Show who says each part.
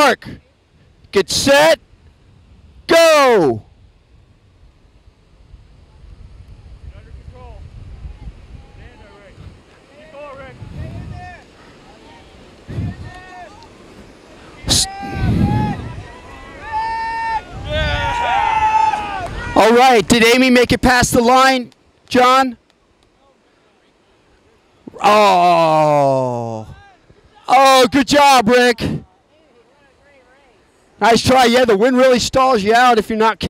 Speaker 1: mark. Get set. Go.
Speaker 2: Under control. Stand there, Rick. Keep going, Rick.
Speaker 1: All right. Did Amy make it past the line, John? Oh. Oh, good job, Rick. Nice try. Yeah, the wind really stalls you out if you're not